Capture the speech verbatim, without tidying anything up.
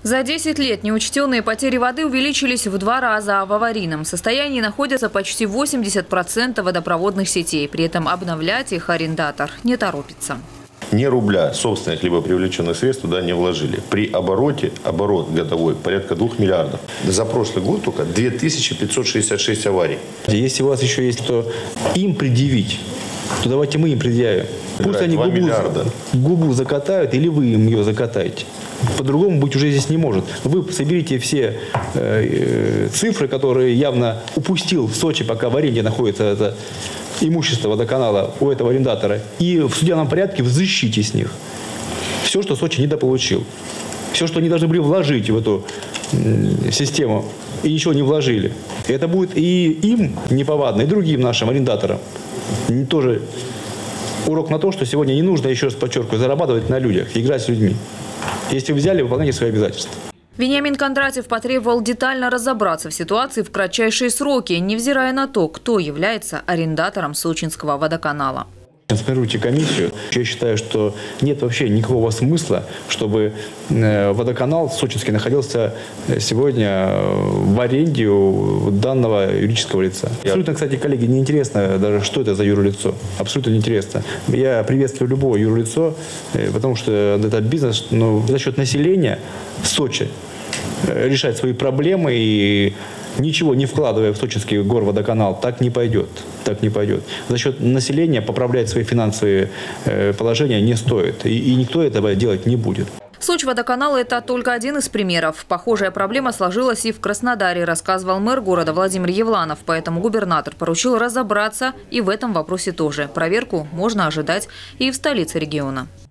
За десять лет неучтенные потери воды увеличились в два раза, а в аварийном состоянии находятся почти восемьдесят процентов водопроводных сетей. При этом обновлять их арендатор не торопится. Ни рубля собственных либо привлеченных средств туда не вложили. При обороте, оборот годовой порядка двух миллиардов. За прошлый год только две тысячи пятьсот шестьдесят шесть аварий. Если у вас еще есть что им предъявить, то давайте мы им предъявим. Пусть они губу, губу закатают, или вы им ее закатаете. По-другому быть уже здесь не может. Вы соберите все э, цифры, которые явно упустил в Сочи, пока в аренде находится это имущество водоканала у этого арендатора, и в судебном порядке взыщите с них все, что Сочи недополучил. Все, что они должны были вложить в эту э, систему, и ничего не вложили. И это будет и им неповадно, и другим нашим арендаторам. Тоже урок на то, что сегодня не нужно, еще раз подчеркиваю, зарабатывать на людях, играть с людьми. Если вы взяли, выполняйте свои обязательства. Вениамин Кондратьев потребовал детально разобраться в ситуации в кратчайшие сроки, невзирая на то, кто является арендатором Сочинского водоканала. Сформируйте комиссию. Я считаю, что нет вообще никакого смысла, чтобы водоканал сочинский находился сегодня в аренде у данного юридического лица. Абсолютно, кстати, коллеги, неинтересно даже, что это за юрлицо. Абсолютно неинтересно. Я приветствую любое юрлицо, потому что это бизнес, но за счет населения в Сочи решать свои проблемы и ничего не вкладывая в сочинский горводоканал, так не пойдет. Так не пойдет. За счет населения поправлять свои финансовые положения не стоит. И, и никто этого делать не будет. Сочводоканал – это только один из примеров. Похожая проблема сложилась и в Краснодаре, рассказывал мэр города Владимир Евланов. Поэтому губернатор поручил разобраться и в этом вопросе тоже. Проверку можно ожидать и в столице региона.